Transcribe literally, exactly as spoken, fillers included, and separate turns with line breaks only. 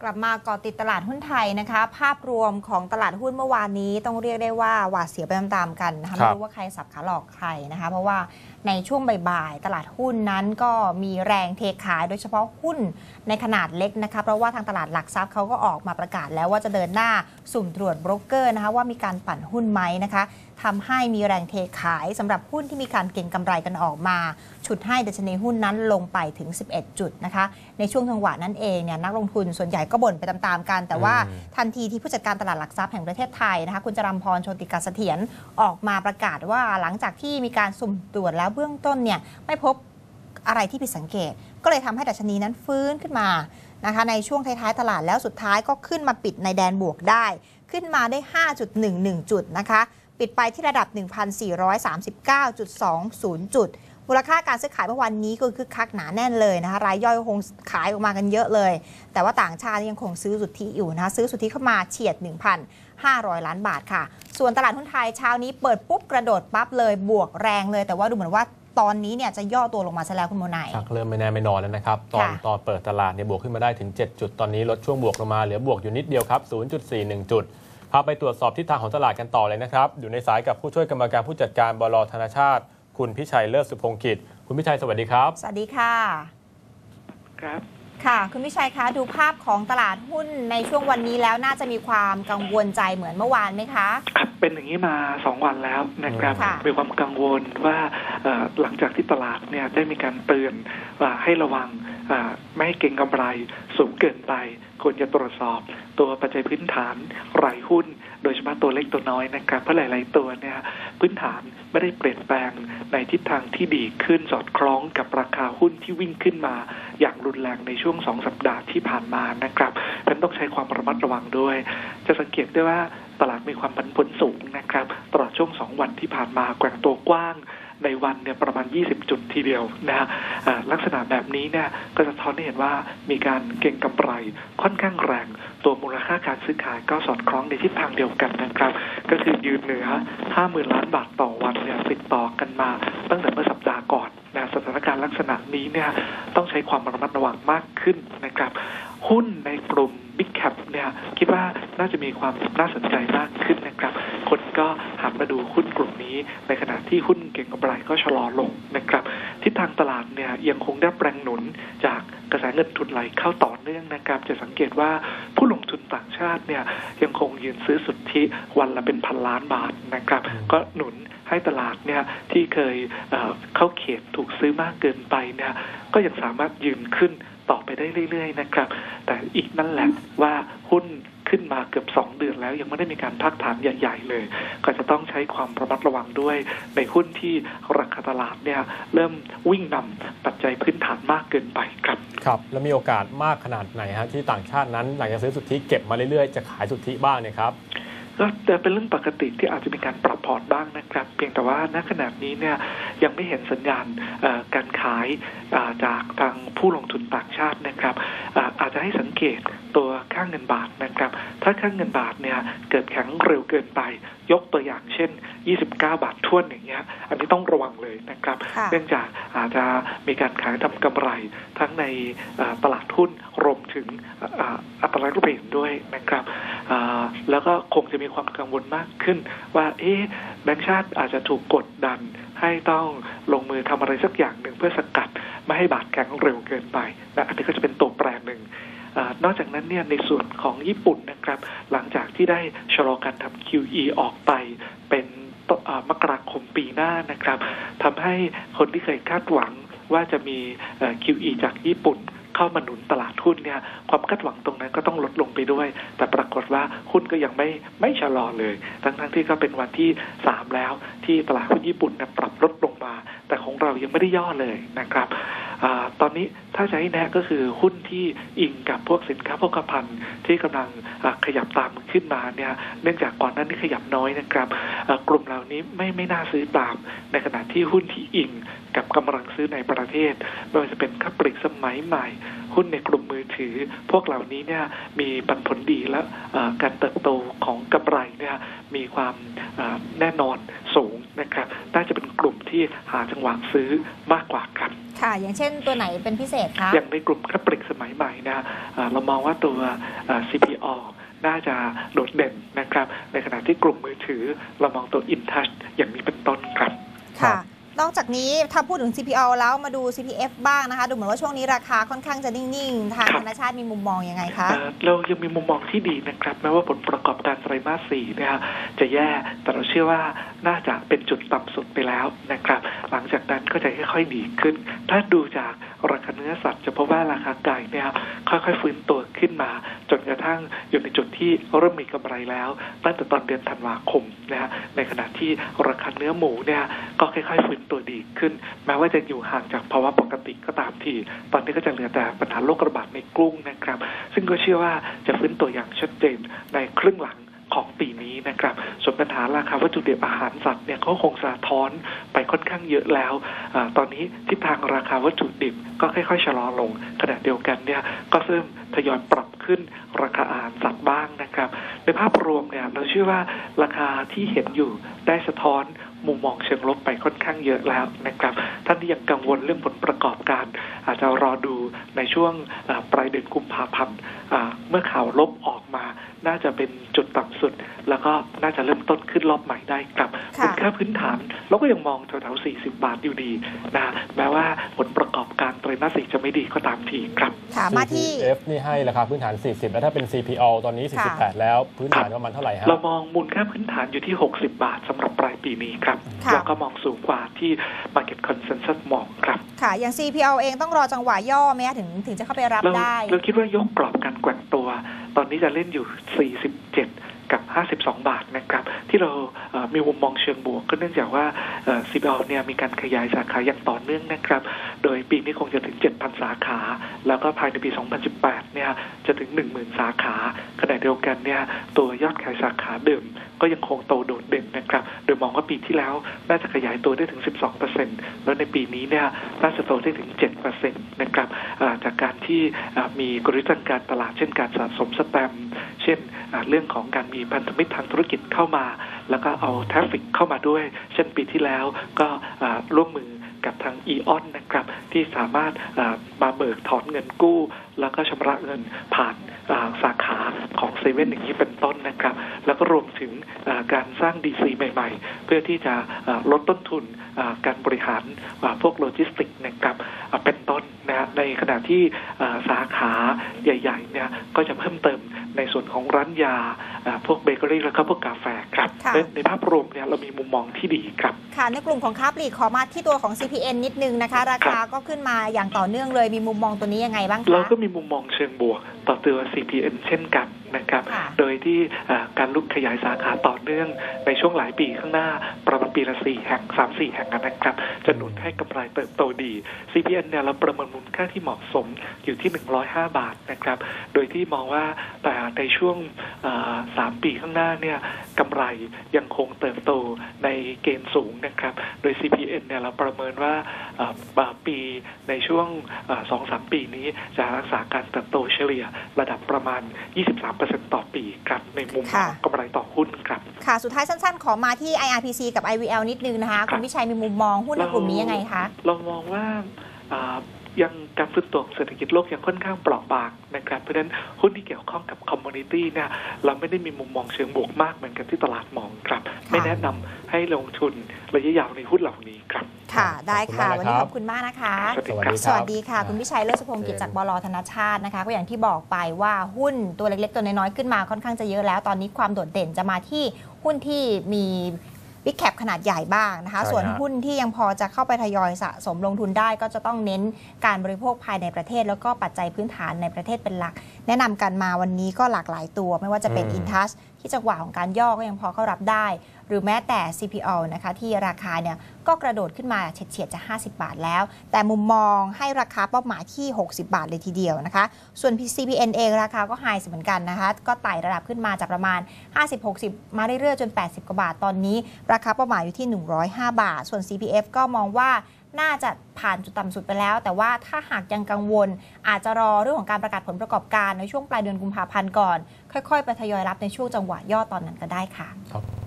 กลับมาเกาะติดตลาดหุ้นไทยนะคะภาพรวมของตลาดหุ้นเมื่อวานนี้ต้องเรียกได้ว่าหวาดเสียวไปตามๆกันนะคะไม่รู้ว่าใครสับขาหลอกใครนะคะเพราะว่าในช่วงบ่ายๆตลาดหุ้นนั้นก็มีแรงเทขายโดยเฉพาะหุ้นในขนาดเล็กนะคะเพราะว่าทางตลาดหลักทรัพย์เขาก็ออกมาประกาศแล้วว่าจะเดินหน้าสุ่มตรวจโบรกเกอร์นะคะว่ามีการปั่นหุ้นไหมนะคะทำให้มีแรงเทขายสำหรับหุ้นที่มีการเก็งกำไรกันออกมาฉุดให้ดัชนีหุ้นนั้นลงไปถึงสิบเอ็ดจุดนะคะในช่วงจังหวะนั้นเองเนี่ยนักลงทุนส่วนใหญ่ก็บ่นไปตามๆกันแต่ว่าทันทีที่ผู้จัดการตลาดหลักทรัพย์แห่งประเทศไทยนะคะคุณจรัมพร โชติกาเสถียรออกมาประกาศว่าหลังจากที่มีการสุ่มตรวจแล้วเบื้องต้นเนี่ยไม่พบอะไรที่ผิดสังเกตก็เลยทำให้ดัชนีนั้นฟื้นขึ้นมานะคะในช่วงท้ายๆตลาดแล้วสุดท้ายก็ขึ้นมาปิดในแดนบวกได้ขึ้นมาได้ ห้าจุดหนึ่งหนึ่ง จุดนะคะปิดไปที่ระดับ หนึ่งพันสี่ร้อยสามสิบเก้าจุดสองศูนย์ จุดมูลค่าการซื้อขายเมื่อวันนี้ก็คือคักหนาแน่นเลยนะคะรายย่อยคงขายออกมากันเยอะเลยแต่ว่าต่างชาติยังคงซื้อสุทธิอยู่นะคะซื้อสุทธิเข้ามาเฉียด หนึ่งพันห้าร้อย ล้านบาทค่ะส่วนตลาดหุ้นไทยเช้านี้เปิดปุ๊บกระโดดปั๊บเลยบวกแรงเลยแต่ว่าดูเหมือนว่าตอนนี้เนี่ยจะย่อตัวลงมาซะแล้วคุณโมนัย
เริ่มไม่แน่ไม่นอนแล้วนะครับตอนตอนเปิดตลาดเนี่ยบวกขึ้นมาได้ถึงเจ็ดจุดตอนนี้ลดช่วงบวกลงมาเหลือบวกอยู่นิดเดียวครับ ศูนย์จุดสี่หนึ่ง จุดพาไปตรวจสอบทิศทางของตลาดกันต่อเลยนะครับอยู่ในสายกับผู้ช่วยกรรมการผู้จัดการบล.ธนชาติคุณพิชัยเลิศสุพงศ์กิจคุณพิชัยสวัสดีครับ
สวัสดีค่ะ
ครับ
ค่ะคุณพิชัยคะดูภาพของตลาดหุ้นในช่วงวันนี้แล้วน่าจะมีความกังวลใจเหมือนเมื่อวานไหมคะ
ครับเป็นอย่างนี้มาสองวันแล้วนะครับมีความกังวลว่าหลังจากที่ตลาดเนี่ยได้มีการเตือนว่าให้ระวังไม่ให้เก็งกำไรสูงเกินไปควรจะตรวจสอบตัวปัจจัยพื้นฐานรายหุ้นโดยเฉพาะตัวเล็กตัวน้อยนะครับเพราะหลายๆตัวเนี่ยพื้นฐานไม่ได้เปลี่ยนแปลงในทิศทางที่ดีขึ้นสอดคล้องกับราคาหุ้นที่วิ่งขึ้นมาอย่างรุนแรงในช่วงสองสัปดาห์ที่ผ่านมานะครับฉะนั้นต้องใช้ความระมัดระวังด้วยจะสังเกตได้ว่าตลาดมีความผันผวนสูงนะครับตลอดช่วงสองวันที่ผ่านมาแกว่งตัวกว้างในวันเนี่ยประมาณยี่สิบจุดทีเดียวนะฮะลักษณะแบบนี้เนี่ยก็จะท้อนให้เห็นว่ามีการเก็งกำไรค่อนข้างแรงตัวมูลค่าการซื้อขายก็สอดคล้องในทิศทางเดียวกันนะครับก็คือยืนเหนือ ห้าหมื่น ล้านบาทต่อวันเนี่ยติดต่อกันมาตั้งแต่เมื่อสัปดาห์ก่อนนะสถานการณ์ลักษณะนี้เนี่ยต้องใช้ความระมัดระวังมากขึ้นนะครับหุ้นในกลุ่ม Big Cap เนี่ยคิดว่าน่าจะมีความน่าสนใจมากขึ้นนะครับคนก็หันมาดูหุ้นกลุ่มนี้ในขณะที่หุ้นเก็งกำไรก็ชะลอลงนะครับทิศทางตลาดเนี่ยยังคงได้แรงหนุนจากกระแสเงินทุนไหลเข้าต่อเนื่องนะครับจะสังเกตว่าผู้ลงทุนต่างชาติเนี่ยยังคงยืนซื้อสุทธิวันละเป็นพันล้านบาทนะครับก็หนุนให้ตลาดเนี่ยที่เคย เอ่อ เข้าเขตถูกซื้อมากเกินไปเนี่ยก็ยังสามารถยืนขึ้นต่อไปได้เรื่อยๆนะครับแต่อีกนั่นแหละว่าหุ้นขึ้นมาเกือบสองเดือนแล้วยังไม่ได้มีการพักฐานใหญ่ๆเลยก็จะต้องใช้ความระมัดระวังด้วยในหุ้นที่ราคาตลาดเนี่ยเริ่มวิ่งนำปัจจัยพื้นฐานมากเกินไปครับ
ครับแล้วมีโอกาสมากขนาดไหนฮะที่ต่างชาตินั้นหลังจากซื้อสุทธิเก็บมาเรื่อยๆจะขายสุทธิบ้างเนี่ยครับ
ก็จะเป็นเรื่องปกติที่อาจจะมีการปรับพอร์ตบ้างนะครับเพียงแต่ว่าณขณะนี้เนี่ยยังไม่เห็นสัญญาณการขายจากทางผู้ลงทุนต่างชาตินะครับอาจจะให้สังเกตตัวค่าเงินบาทนะครับถ้าค่าเงินบาทเนี่ยเกิดแข็งเร็วเกินไปยกตัวอย่างเช่นยี่สิบเก้าบาททวนอย่างเงี้ยอันนี้ต้องระวังเลยนะครับเนื่องจากอาจจะมีการขายทำกำไรทั้งในตลาดหุ้นรวมถึงอัตรารูปเห็นด้วยนะครับแล้วก็คงจะมีความกังวลมากขึ้นว่าเอ๊ะแบงก์ชาติอาจจะถูกกดดันให้ต้องลงมือทำอะไรสักอย่างหนึ่งเพื่อสกัดไม่ให้บาทแข็งเร็วเกินไปนะอันนี้ก็จะเป็นตัวแปรหนึ่งนอกจากนั้นเนี่ยในส่วนของญี่ปุ่นนะครับหลังจากที่ได้ชะลอการทำ คิว อี ออกไปเป็นมกราคมปีหน้านะครับทำให้คนที่เคยคาดหวังว่าจะมี คิว อี จากญี่ปุ่นเข้ามาหนุนตลาดหุ้นเนี่ยความคาดหวังตรงนั้นก็ต้องลดลงไปด้วยแต่ปรากฏว่าหุ้นก็ยังไม่ไม่ชะลอเลยทั้งทั้งที่ก็เป็นวันที่สามแล้วที่ตลาดหุ้นญี่ปุ่นปรับลดลงมาแต่ของเรายังไม่ได้ย่อเลยนะครับตอนนี้ถ้าจะให้แน่ก็คือหุ้นที่อิงกับพวกสินค้าโภคภัณฑ์ที่กำลังขยับตามขึ้นมาเนี่ยเนื่องจากก่อนหน้านี้ขยับน้อยนะครับกลุ่มเหล่านี้ไม่ไม่น่าซื้อตามในขณะที่หุ้นที่อิงกับกำลังซื้อในประเทศไม่ว่าจะเป็นค้าปลีกสมัยใหม่หุ้นในกลุ่มมือถือพวกเหล่านี้เนี่ยมีปันผลดีและการเติบโตของกำไรเนี่ยมีความแน่นอนสูงนะครับน่าจะเป็นกลุ่มที่หาจังหวะซื้อมากกว่าครับ
ค่ะอย่างเช่นตัวไหนเป็นพิเศษคะ
อย่างในกลุ่มค้าปลีกสมัยใหม่นะเรามองว่าตัวซี พี โอ น่าจะโดดเด่นนะครับในขณะที่กลุ่มมือถือเรามองตัว InTouch อย่างนี้เป็นต้นครับ
ค่ะนอกจากนี้ถ้าพูดถึง ซี พี โอ แล้วมาดู ซี พี เอฟ บ้างนะคะดูเหมือนว่าช่วงนี้ราคาค่อนข้างจะนิ่งๆทางธนาคารมีมุมมองยังไงคะ
เรายังมีมุมมองที่ดีนะครับแม้ว่าผลประกอบการไตรมาสสี่เนี่ยจะแย่แต่เราเชื่อว่าน่าจะเป็นจุดต่ำสุดไปแล้วนะครับหลังจากนั้นก็จะค่อยๆดีขึ้นถ้าดูจากราคาเนื้อสัตว์จะพบว่าราคาไก่เนี่ยค่อยๆฟื้นตัวขึ้นมาจนกระทั่งอยู่ในจุดที่เริ่มมีกำไรแล้วตั้งแต่ตอนเดือนธันวาคมนะฮะในขณะที่ราคาเนื้อหมูเนี่ยก็ค่อยๆฟื้นตัวดีขึ้นแม้ว่าจะอยู่ห่างจากภาวะปกติก็ตามทีตอนนี้ก็จะเหลือแต่ปัญหาโรคระบาดในกุ้งนะครับซึ่งก็เชื่อว่าจะฟื้นตัวอย่างชัดเจนในครึ่งหลังของปีนี้นะครับส่วนปัญหาราคาวัตถุดิบอาหารสัตว์เนี่ยเขาคงสะท้อนไปค่อนข้างเยอะแล้วอตอนนี้ทิศทางราคาวัตถุดิบก็ค่อยๆชะลอลงขณะเดียวกันเนี่ยก็เริ่มทยอยปรับขึ้นราคาอาหารสัตว์บ้างนะครับในภาพรวมเนี่ยเราเชื่อว่าราคาที่เห็นอยู่ได้สะท้อนมุมมองเชิงลบไปค่อนข้างเยอะแล้วนะครับท่านที่ยังกังวลเรื่องผลประกอบการอาจจะรอดูในช่วงปลายเดือนกุมภาพันธ์เมื่อข่าวลบออกมาน่าจะเป็นจุดต่ำสุดแล้วก็น่าจะเริ่มต้นขึ้นรอบใหม่ได้ครับคุณค่าพื้นฐานเราก็ยังมองแถวๆสี่สิบบาทอยู่ดีนะแม้ว่าผลประกอบการไตรมาสสี่จะไม่ดีก็ตามทีครับ
มาที่
ซี พี เอฟ นี่ให้ราคาพื้นฐานสี่สิบแล้วถ้าเป็น ซี พี โอ ตอนนี้สี่สิบแปดแล้วพื้นฐานประมาณเท่าไหร่ฮะ
เรามองมูลค่าพื้นฐานอยู่ที่หกสิบบาทสำหรับปลายปีนี้ครับแล้วก็มองสูงกว่าที่ Market Consensus มองครับ
ค่ะอย่าง ซี พี โอ เองต้องรอจังหวะย่อไหมถึงถึงจะเข้าไปรับได้
เราคิดว่ายกกรอบการแกว่งตัวตอนนี้จะเล่นอยู่สี่สิบเจ็ดกับห้าสิบสองบาทนะครับที่เรามีมุมมองเชิงบวกก็เนื่องจากว่า ซี พี โอ เนี่ยมีการขยายสาขาอย่างต่อเนื่องนะครับโดยปีนี้คงจะถึง เจ็ดพัน สาขาแล้วก็ภายในปีสองพันสิบแปดเนี่ยจะถึง หนึ่งหมื่น สาขาขณะเดียวกันเนี่ยตัวยอดขายสาขาเดิมก็ยังคงโตโดดเด่นนะครับโดยมองว่าปีที่แล้วน่าจะขยายตัวได้ถึง สิบสองเปอร์เซ็นต์ แล้วในปีนี้เนี่ยน่าจะโตได้ถึง เจ็ดเปอร์เซ็นต์ นะครับจากการที่มีกลยุทธ์ทางการตลาดเช่นการสะสมสแตมป์เช่นเรื่องของการมีพันธมิตรทางธุรกิจเข้ามาแล้วก็เอาทราฟฟิกเข้ามาด้วยเช่นปีที่แล้วก็ร่วมมือกับทางอีออนนะครับที่สามารถมาเบิกถอนเงินกู้แล้วก็ชำระเงินผ่านสาขาของเซเว่นอย่างนี้เป็นต้นนะครับแล้วก็รวมถึงการสร้าง ดี ซี ใหม่ๆเพื่อที่จะลดต้นทุนการบริหารพวกโลจิสติกนะครับเป็นต้นนะในขณะที่สาขาใหญ่ๆเนี่ยก็จะเพิ่มเติมในส่วนของร้านยาพวกเบเกอรี่แล้วก็พวกกาแฟครับในภาพรวมเนี่ยเรามีมุมมองที่ดีครับ
ค่ะในกลุ่มของค้าปลีกขอมาที่ตัวของ ซี พี เอ็น นิดนึงนะคะราคาก็ขึ้นมาอย่างต่อเนื่องเลยมีมุมมองตัวนี้ยังไงบ้างคะ
เราก็มีมุมมองเชิงบวกต่อตัว ซี พี เอ็น เช่นกันนะครับโดยที่การลุกขยายสาขาต่อเนื่องในช่วงหลายปีข้างหน้าประมาณปีละสี่แห่ง สามสี่ แห่งนะครับจะหนุนให้กำไรเติบโตดี ซี พี เอ็น เนี่ยเราประเมินมูลค่าที่เหมาะสมอยู่ที่หนึ่งร้อยห้าบาทนะครับโดยที่มองว่าแต่ในช่วงสามปีข้างหน้าเนี่ยกำไรยังคงเติบโตในเกณฑ์สูงนะครับโดย ซี พี เอ็น เนี่ยเราประเมินว่าปีในช่วง สองถึงสาม ปีนี้จะรักษาการเติบโตเฉลี่ยระดับประมาณ ยี่สิบสามเปอร์เซ็นต์ ต่อปีครับในมุมของกำไรต่อหุ้นครับ
ค่ะสุดท้ายสั้นๆขอมาที่ ไอ อาร์ พี ซี กับ ไอ วี แอล นิดนึงนะคะคุณวิชัยมีมุมมองหุ้นในกลุ่มนี้ยังไงคะ
เรามองว่ายังการฟื้นตัวของเศรษฐกิจโลกยังค่อนข้างเปราะบางนะครับเพราะฉะนั้นหุ้นที่เกี่ยวข้องกับคอมมูนิตี้เนี่ยเราไม่ได้มีมุมมองเชิงบวกมากเหมือนกันที่ตลาดมองครับไม่แนะนำให้ลงทุนระยะยาวในหุ้นเหล่านี้ครับ
ค่ะได้ค่ะวันนี้ขอบคุณมากนะคะ
สวัสดีครับ
สวัสดีค่ะคุณวิชัยเลิศสุพงศ์กิจจากบล.ธนชาตินะคะก็อย่างที่บอกไปว่าหุ้นตัวเล็กๆตัวน้อยๆขึ้นมาค่อนข้างจะเยอะแล้วตอนนี้ความโดดเด่นจะมาที่หุ้นที่มีบิ๊กแคปขนาดใหญ่บ้างนะคะส่วนหุ้นที่ยังพอจะเข้าไปทยอยสะสมลงทุนได้ก็จะต้องเน้นการบริโภคภายในประเทศแล้วก็ปัจจัยพื้นฐานในประเทศเป็นหลักแนะนำกันมาวันนี้ก็หลากหลายตัวไม่ว่าจะเป็น InTouch ที่จังหวะของการย่อก็ยังพอเข้ารับได้หรือแม้แต่ ซี พี โอ นะคะที่ราคาเนี่ยก็กระโดดขึ้นมาเฉียดๆจะห้าสิบบาทแล้วแต่มุมมองให้ราคาเป้าหมายที่หกสิบบาทเลยทีเดียวนะคะส่วน ซี พี เอ็น เองราคาก็ไฮเหมือนกันนะคะก็ไต่ระดับขึ้นมาจากประมาณห้าสิบ หกสิบมาเรื่อยๆจนแปดสิบกว่าบาทตอนนี้ราคาเป้าหมายอยู่ที่หนึ่งร้อยห้าบาทส่วน ซี พี เอฟ ก็มองว่าน่าจะผ่านจุดต่ำสุดไปแล้วแต่ว่าถ้าหากยังกังวลอาจจะรอเรื่องของการประกาศผลประกอบการในช่วงปลายเดือนกุมภาพันธ์ก่อนค่อยๆไปทยอยรับในช่วงจังหวะย่อตอนนั้นก็ได้ค่ะ